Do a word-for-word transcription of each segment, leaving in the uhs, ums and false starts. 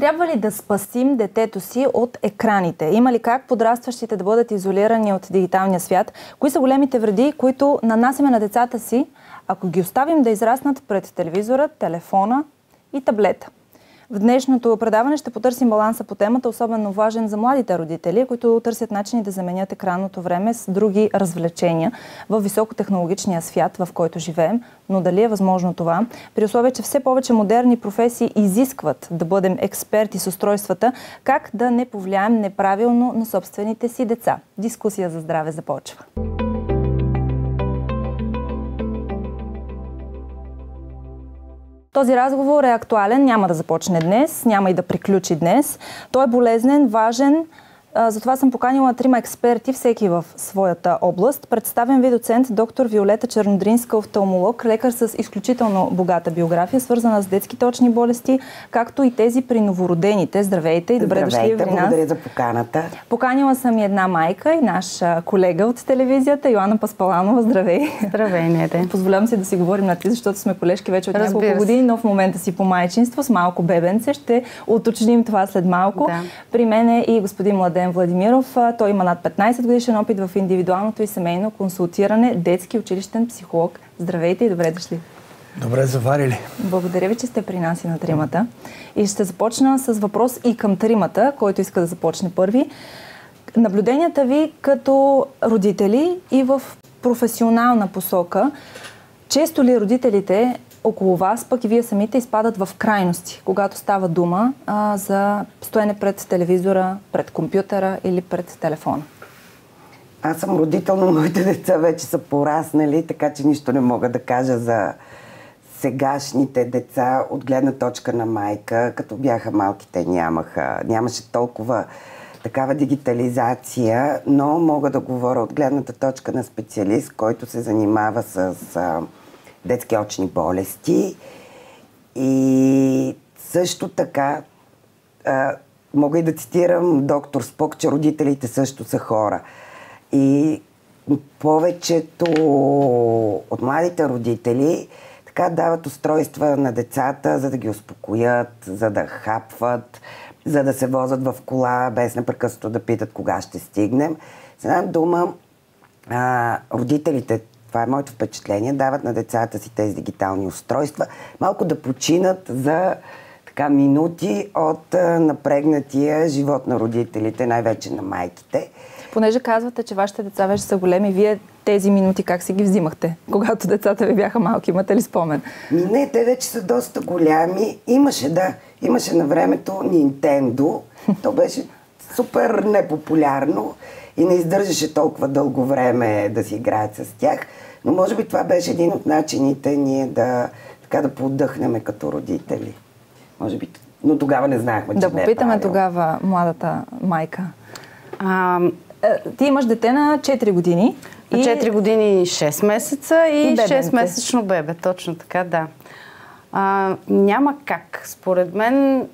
Трябва ли да спасим детето си от екраните? Има ли как подрастващите да бъдат изолирани от дигиталния свят? Кои са големите вреди, които нанасяме на децата си, ако ги оставим да израснат пред телевизора, телефона и таблета? В днешното предаване ще потърсим баланса по темата, особено важен за младите родители, които търсят начини да заменят екранното време с други развлечения в високотехнологичния свят, в който живеем. Но дали е възможно това? При условие, че все повече модерни професии изискват да бъдем експерти с устройствата, как да не повлияем неправилно на собствените си деца? Дискусия за здраве започва. Този разговор е актуален, няма да започне днес, няма и да приключи днес. Той е болезнен, важен, затова съм поканила трима експерти, всеки в своята област. Представям ви доцент доктор Виолета Чернодринска, офталмолог, лекар с изключително богата биография, свързана с детските очни болести, както и тези при новородените. Здравейте и добре дошли при нас. Благодаря за поканата. Поканила съм и една майка и наш колега от телевизията, Йоана Паспаланова. Здравей. Здравей, Неде. Позволявам си да си говорим на ти, защото сме колежки вече от няколко години, но в момента си по майчинство с малко бебенце. Ще уточним това след малко. Да. При мен е и господин Младен Владимиров. Той има над петнайсет годишен опит в индивидуалното и семейно консултиране, детски училищен психолог. Здравейте и добре дошли. Добре заварили. Благодаря ви, че сте при нас и на тримата. И ще започна с въпрос и към тримата, който иска да започне първи. Наблюденията ви като родители и в професионална посока, често ли родителите около вас, пък и вие самите изпадат в крайности, когато става дума а, за стоене пред телевизора, пред компютъра или пред телефона? Аз съм родител, но моите деца вече са пораснали, така че нищо не мога да кажа за сегашните деца от гледна точка на майка. Като бяха малки, те нямаха, нямаше толкова такава дигитализация, но мога да говоря от гледната точка на специалист, който се занимава с а, детски очни болести. И също така а, мога и да цитирам доктор Спок, че родителите също са хора. И повечето от младите родители така дават устройства на децата, за да ги успокоят, за да хапват, за да се возят в кола, без непрекъснато да питат кога ще стигнем. С една дума, а, родителите, това е моето впечатление, дават на децата си тези дигитални устройства, малко да починат за така минути от а, напрегнатия живот на родителите, най-вече на майките. Понеже казвате, че вашите деца вече са големи, вие тези минути как си ги взимахте, когато децата ви бяха малки? Имате ли спомен? Не, те вече са доста голями. Имаше, да, имаше на времето Nintendo. То беше супер непопулярно и не издържаше толкова дълго време да си играят с тях. Но може би това беше един от начините ние да, така, да поотдъхнем като родители. Може би, но тогава не знаехме, че да не е попитаме правилно. тогава младата майка. А, Ти имаш дете на четири години. На четири години и шест месеца и, и шест-месечно бебе. Точно така, да. А, няма как. Според мен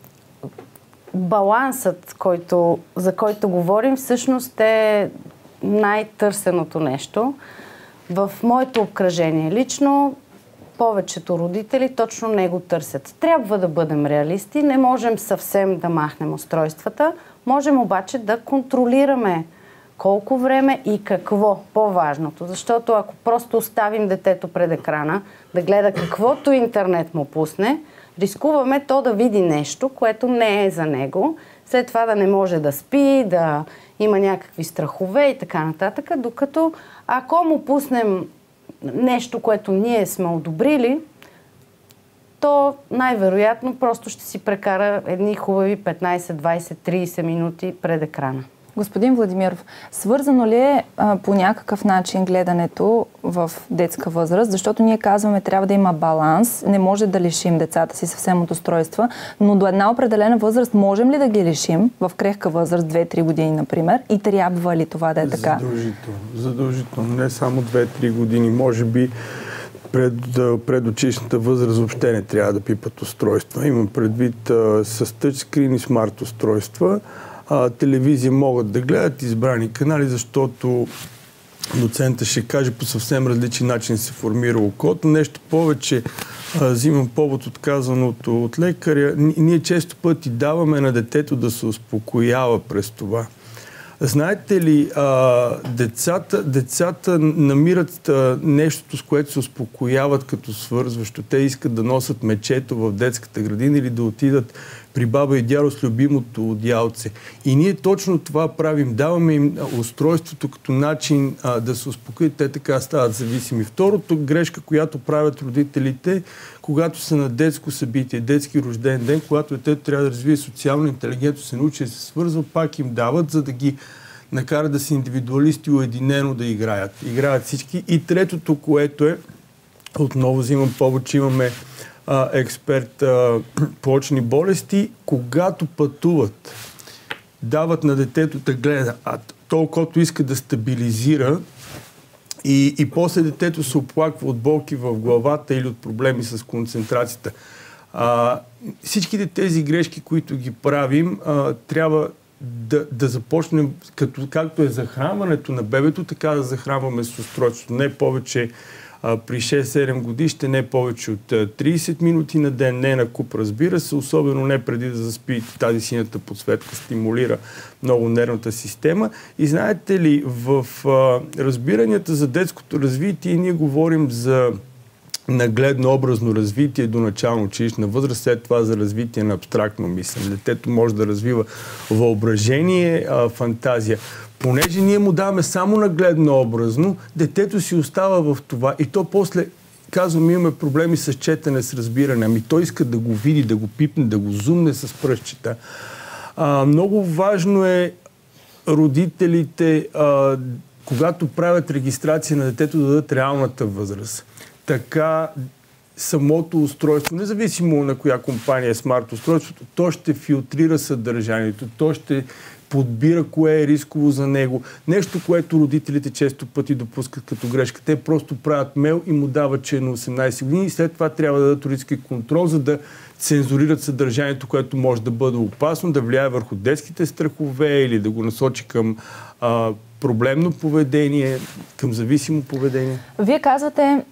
балансът, който, за който говорим, всъщност е най-търсеното нещо. В моето обкръжение лично повечето родители точно не го търсят. Трябва да бъдем реалисти, не можем съвсем да махнем устройствата, можем обаче да контролираме колко време и какво, по-важното. Защото ако просто оставим детето пред екрана да гледа каквото интернет му пусне, рискуваме то да види нещо, което не е за него, след това да не може да спи, да има някакви страхове и така нататък, докато ако му пуснем нещо, което ние сме одобрили, то най-вероятно просто ще си прекара едни хубави петнайсет, двайсет, трийсет минути пред екрана. Господин Владимиров, свързано ли е а, по някакъв начин гледането в детска възраст? Защото ние казваме, трябва да има баланс, не може да лишим децата си съвсем от устройства, но до една определена възраст можем ли да ги лишим, в крехка възраст, две-три години, например, и трябва ли това да е така? Задължително. Задължително. Не само две-три години. Може би пред предучилищната възраст въобще не трябва да пипат устройства. Имам предвид а, с тъчскрин и смарт устройства. А, телевизия могат да гледат избрани канали, защото доцента ще каже, по съвсем различен начин се формира окото. Нещо повече, а, взимам повод от казаното от лекаря. Ние често пъти даваме на детето да се успокоява през това. Знаете ли, а, децата, децата намират а, нещото, с което се успокояват като свързващо. Те искат да носят мечето в детската градина или да отидат при баба и дядо с любимото одялце. И ние точно това правим. Даваме им устройството като начин а, да се успокоят. Те така стават зависими. Второто грешка, която правят родителите, когато са на детско събитие, детски рожден ден, когато детето трябва да развие социална интелигентност, се научи да се свързва, пак им дават, за да ги накарат да са индивидуалисти, уединено да играят. Играят всички. И третото, което е, отново взимам повече, имаме а, експерт а, по очни болести, когато пътуват, дават на детето да гледа, а то окото иска да стабилизира и, и после детето се оплаква от болки в главата или от проблеми с концентрацията. А, всичките тези грешки, които ги правим, а, трябва да, да започнем, като, както е захранването на бебето, така да захранваме с устройството. Не повече а, при шест-седем годишните, не повече от а, трийсет минути на ден, не на куп, разбира се, особено не преди да заспи. Тази синята подсветка стимулира много нервната система. И знаете ли, в а, разбиранията за детското развитие ние говорим за нагледно образно развитие до начално училищна възраст, след това за развитие на абстрактно мислене. Детето може да развива въображение, а, фантазия. Понеже ние му даваме само нагледно образно, детето си остава в това и то после, казвам, имаме проблеми с четене, с разбиране. Ами той иска да го види, да го пипне, да го зумне с пръстчета. А, много важно е родителите, а, когато правят регистрация на детето, да дадат реалната възраст. Така самото устройство, независимо на коя компания е смарт устройството, то ще филтрира съдържанието, то ще подбира кое е рисково за него. Нещо, което родителите често пъти допускат като грешка. Те просто правят мейл и му дават, че е на осемнайсет години и след това трябва да дадат родителски контрол, за да цензурират съдържанието, което може да бъде опасно, да влияе върху детските страхове или да го насочи към а, проблемно поведение, към зависимо поведение. Вие казвате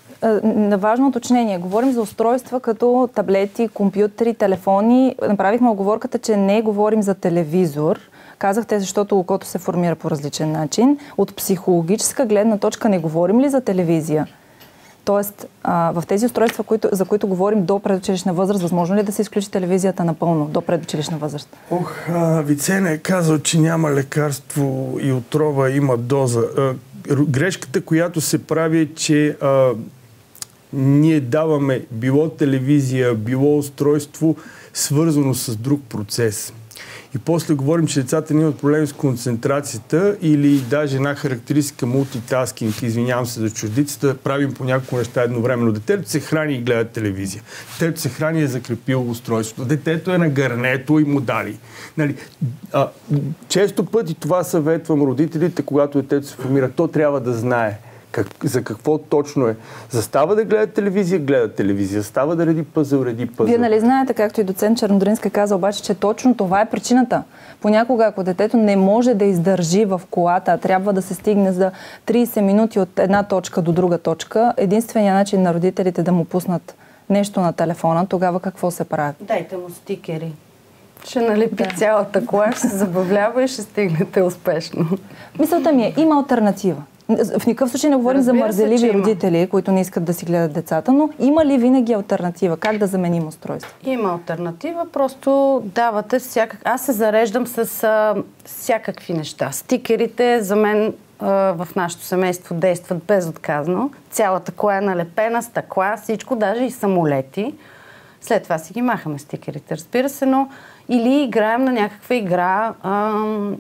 на важно уточнение. Говорим за устройства като таблети, компютри, телефони. Направихме оговорката, че не говорим за телевизор. Казахте, защото окото се формира по различен начин. От психологическа гледна точка не говорим ли за телевизия? Тоест, а, в тези устройства, които, за които говорим до предучилищна възраст, възможно ли е да се изключи телевизията напълно до предучилищна възраст? Ох, а, Вицена е казал, че няма лекарство и отрова, има доза. А, грешката, която се прави е, че а, ние даваме било телевизия, било устройство, свързано с друг процес. И после говорим, че децата не имат проблеми с концентрацията или даже една характеристика мултитаскинг, извинявам се за чуждицата, правим по няколко неща едновременно. Детето се храни и гледа телевизия. Детето се храни и е закрепило устройството. Детето е на гърнето и му дали. Нали, а, често пъти това съветвам родителите, когато детето се формира. То трябва да знае Как, за какво точно е. Застава да гледа телевизия, гледа телевизия. Застава да реди пъзъл, реди пъзъл. Вие нали знаете, както и доцент Чернодринска каза, обаче, че точно това е причината. Понякога, ако детето не може да издържи в колата, а трябва да се стигне за трийсет минути от една точка до друга точка, единственият начин на родителите да му пуснат нещо на телефона, тогава какво се прави? Дайте му стикери. Ще налепи да. цялата кола, ще се забавлява и ще стигнете успешно. Мисълта ми е, има алтернатива. В никакъв случай не говорим Разбира за мързеливи се, родители, които не искат да си гледат децата, но има ли винаги алтернатива? Как да заменим устройство? Има алтернатива, просто давате всякак... Аз се зареждам с а, всякакви неща. Стикерите за мен а, в нашето семейство действат безотказно. Цялата кола е налепена, стъкла, всичко, даже и самолети. След това си ги махаме стикерите, разбира се, но или играем на някаква игра, а,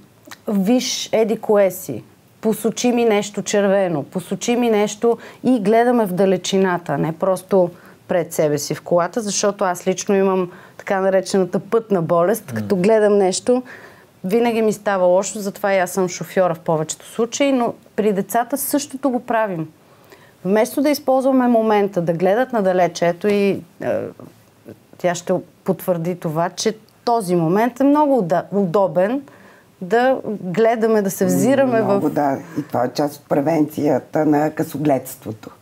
виж еди кое си. Посочи ми нещо червено, посочи ми нещо и гледаме в далечината, не просто пред себе си в колата, защото аз лично имам така наречената пътна болест. Mm. Като гледам нещо, винаги ми става лошо, затова и аз съм шофьора в повечето случаи, но при децата същото го правим. Вместо да използваме момента, да гледат надалече, ето и е, тя ще потвърди това, че този момент е много удобен, да гледаме, да се взираме Много, в... да. И това е част от превенцията на късогледството.